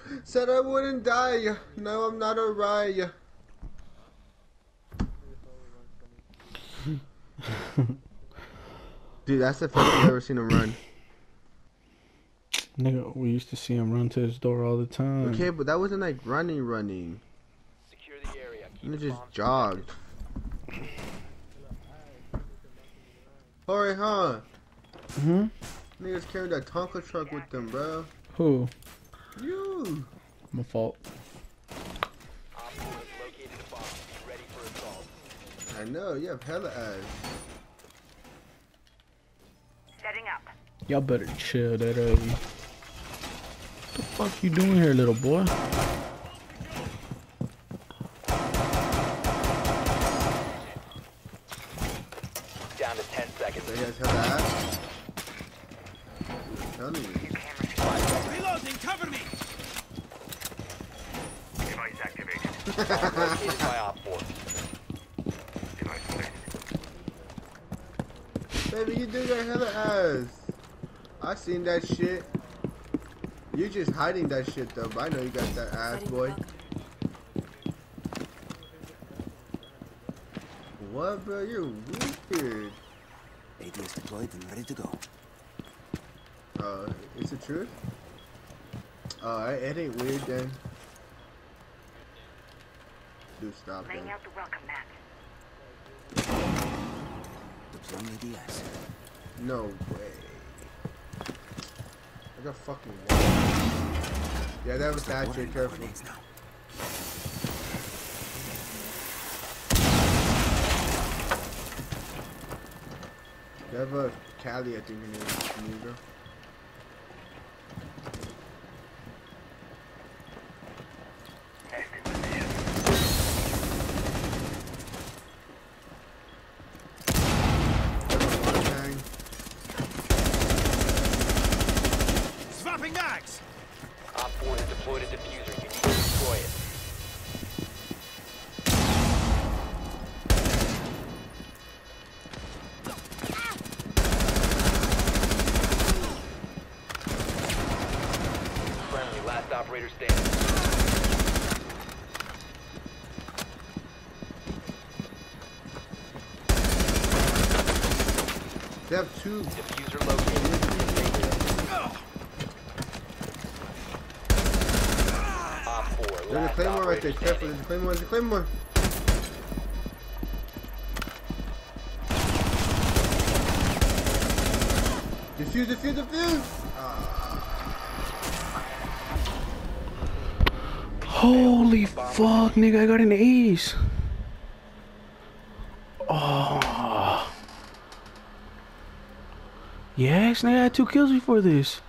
Said I wouldn't die. Now I'm not alright. Dude, that's the first time I've ever seen him run. Nigga, we used to see him run to his door all the time. Okay, but that wasn't like running. Secure the area. He just jogged. Hurry, huh? Niggas carried that Tonka truck with them, bro. Who? You. My fault. Op 4 has located the bomb. Be ready for assault. I know, you have hella ass. Setting up. Y'all better chill that What the fuck you doing here, little boy? Down to 10 seconds. So you guys hella ass? I'm telling you. Reloading, cover me! Device activated. Located by Op 4. Device placed. Baby, you do got hella ass. I seen that shit. You just hiding that shit though, but I know you got that ass, boy. What, bro? You're weird. AD is deployed and ready to go. Is it true? It ain't weird then. Dude, stop Laying that. out the welcome mat. Deploying ADS. No way. I got fucking one. Yeah, that was actually careful. Grenades now. They have a Cali, I think, in the Swapping mags! Op 4 has deployed a diffuser. You need to destroy it. Friendly, last operator standing. They have two. Diffuser located. Op 4, There's a last claymore right there. operator Careful, standing. there's a claymore, there's a claymore. Defuse. Holy fuck, nigga, I got an ace. Oh. Yes, nigga, I had 2 kills before this.